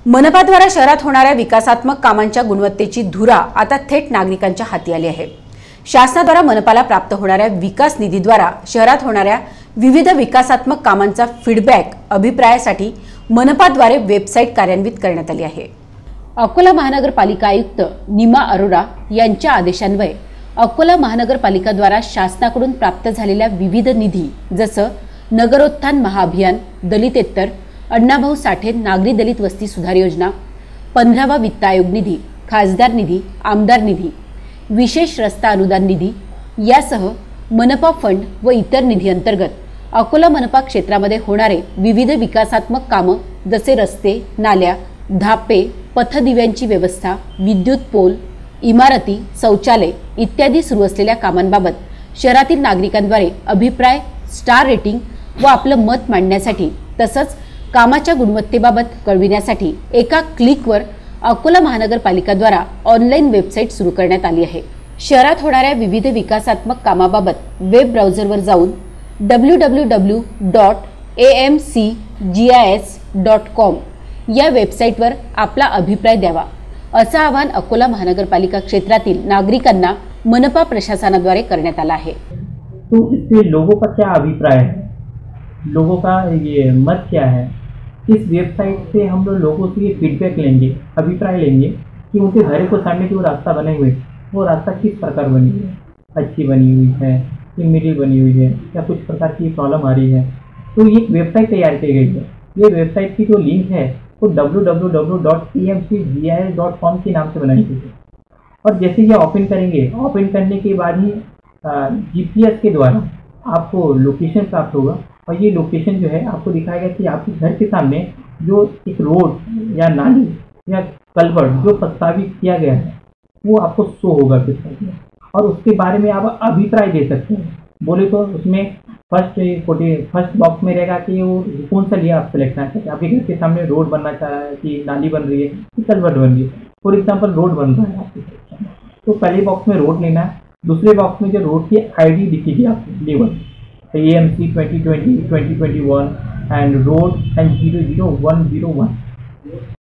मनपाद्वारा शहरात होणाऱ्या विकासात्मक कामांच्या गुणवत्तेची धुरा आता थेट नागरिकांच्या हाती आली आहे। शासनाद्वारा मनपाला प्राप्त होणाऱ्या विकास निधीद्वारा शहरात होणाऱ्या विविध विकासात्मक कामांचा फीडबॅक अभिप्रायासाठी मनपाद्वारे वेबसाईट कार्यान्वित करण्यात आली आहे। अकोला महानगरपालिका आयुक्त निमा अरोरा यांच्या आदेशान्वये अकोला महानगरपालिकाद्वारा शासनाकडून प्राप्त झालेल्या विविध निधी जसं नगरोत्थान महाअभियान, दलितेतर, अण्णाभाऊ साठे नागरी दलित वस्ती सुधार योजना, 15वा वित्त आयोग निधी, खासदार निधी, आमदार निधी, विशेष रस्ता अनुदान निधी यासह मनपा फंड व इतर निधी अंतर्गत अकोला मनपा क्षेत्रामध्ये होणारे विविध विकासात्मक कामं जसे रस्ते, नाल्या, धापे, पथदिव्यांची व्यवस्था, विद्युत पोल, इमारती, शौचालय इत्यादी सुरू असलेल्या कामांबाबत शहरातील नागरिकांद्वारे अभिप्राय, स्टार रेटिंग व आपलं मत मांडण्यासाठी तसंच कामाच्या गुणवत्तेबाबत कळविण्यासाठी एका क्लिकवर अकोला महानगरपालिकाद्वारा ऑनलाईन वेबसाईट सुरू करण्यात आली आहे। शहरात होणाऱ्या विविध विकासात्मक कामाबाबत वेब ब्राउझरवर जाऊन www.amcgis.com या वेबसाईटवर आपला अभिप्राय द्यावा असं आवाहन अकोला महानगरपालिका क्षेत्रातील नागरिकांना मनपा प्रशासनाद्वारे करण्यात आला आहे। तो इससे लोगों का क्या अभिप्राय है, लोगों का ये मत क्या है, इस वेबसाइट से हम लोगों से ये फीडबैक लेंगे, अभिप्राय लेंगे कि उनके घर को सामने जो रास्ता बने हुए वो रास्ता किस प्रकार बनी हुई है, अच्छी बनी हुई है, मिडिल बनी हुई है या कुछ प्रकार की प्रॉब्लम आ रही है। तो ये वेबसाइट तैयार की गई है। ये वेबसाइट की जो लिंक है वो www.amcgis.com के नाम से बनाई गई है। और जैसे ये ओपन करेंगे, ओपन करने के बाद ही GPS के द्वारा आपको लोकेशन प्राप्त होगा और ये लोकेशन जो है आपको दिखाएगा कि आपके घर के सामने जो एक रोड या नाली या कल्वर्ट जो प्रस्तावित किया गया है वो आपको शो होगा और उसके बारे में आप अभिप्राय दे सकते हैं। बोले तो उसमें फर्स्ट बॉक्स में रहेगा कि वो कौन सा लिया आप सेलेक्ट करना चाहते हैं। आपके घर के सामने रोड बनना चाह रहा है कि नाली बन रही है कि कल्वर्ट बन रही है। फॉर एग्जाम्पल रोड बन रहा है आपके तो पहले बॉक्स में रोड लेना है, दूसरे बॉक्स में जो रोड की ID दिखेगी आपको level AMC 2020, 2021 and road and 00101